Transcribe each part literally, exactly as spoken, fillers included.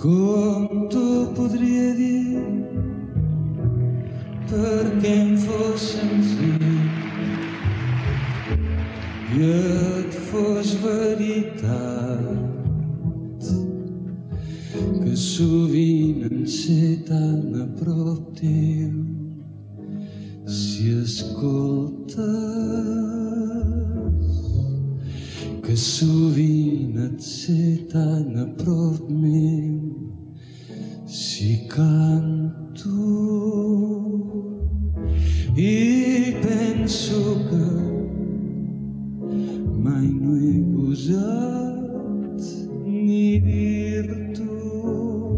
Com t'ho podria dir perquè em fos senzill i et fos veritat que sovint en ser tan a prop teu si escoltes que sovint et sé tan a prop meu si canto i penso que mai no he gosat ni dir-t'ho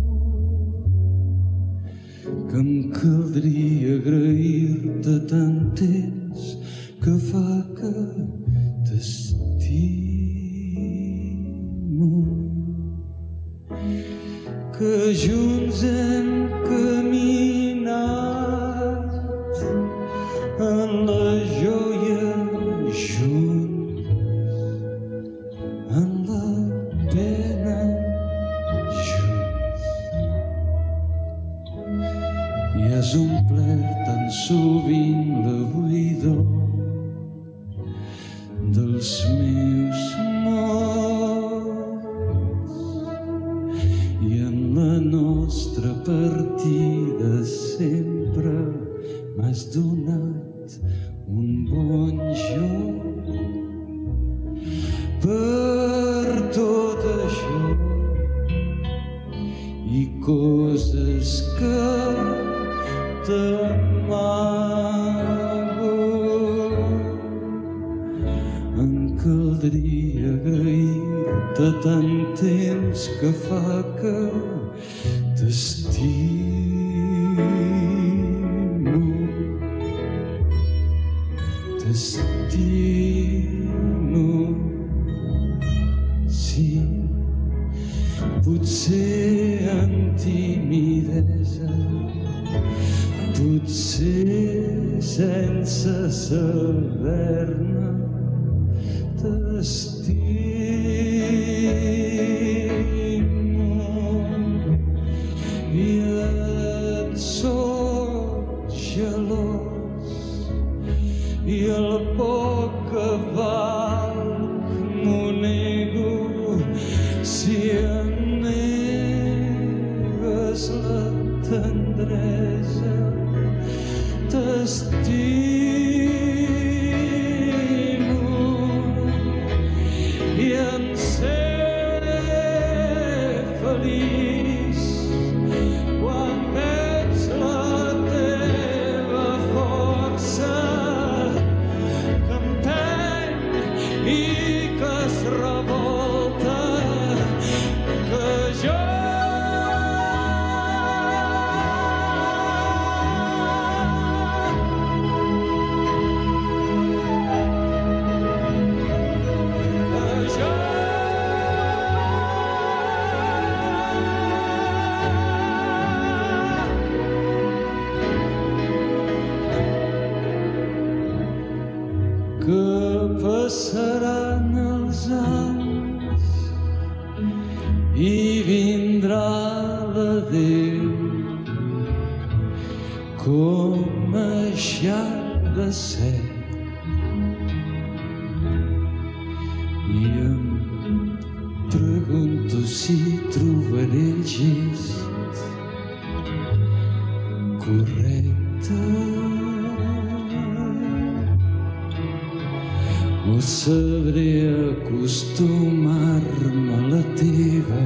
que em caldria agrair-te tant temps que fa que t'estimo que junts hem caminat en la joia junts en la pena junts i has omplert tan sovint la buidor dels meus mots i en la nostra partida sempre m'has donat un bon joc per tot això i coses que t'amago em caldria agrair-te tant temps que fa que t'estimo t'estimo sí potser amb timidesa potser sense saber-ne t'estimo i et soc gelós i el poc que valc m'ho nego si em negues la tendresa t'estimo i em sé feliç quan veig la teva força que empeny i que es revolta que jo que passaran els anys i vindrà l'adéu com això de ser i em pregunto si trobaré el gest correcte o sabré acostumar-me a la teva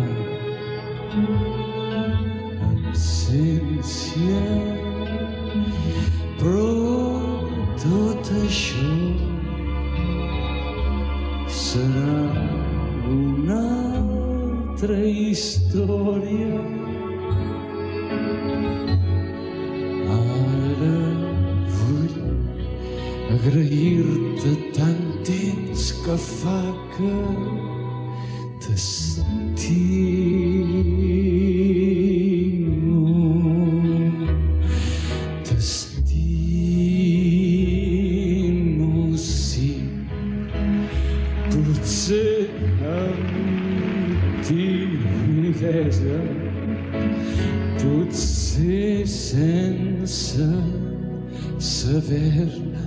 absència però tot això serà una altra història ara vull agrair-te tant temps que fa que t'estimo t'estimo sí potser amb timidesa potser sense saber-ne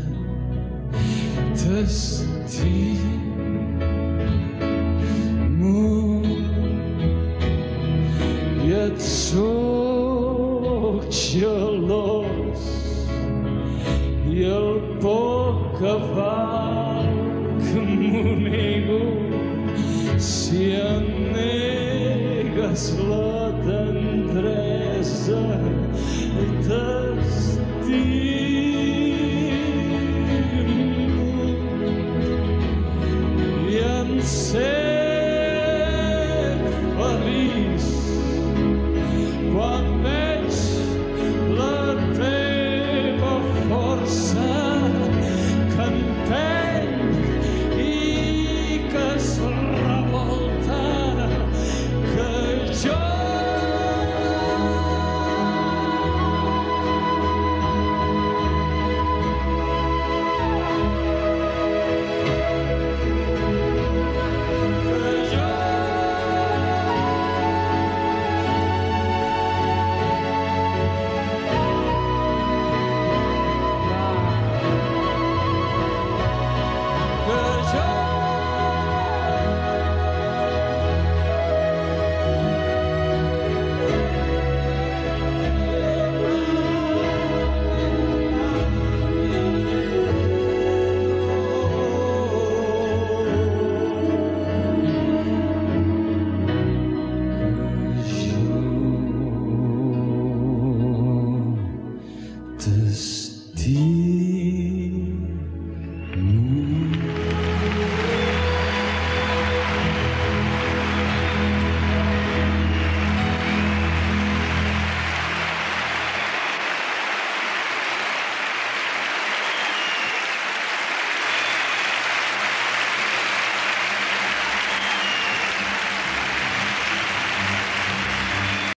t'estimo i et sóc gelós i el poc que val que m'ho nego si em negues la tendresa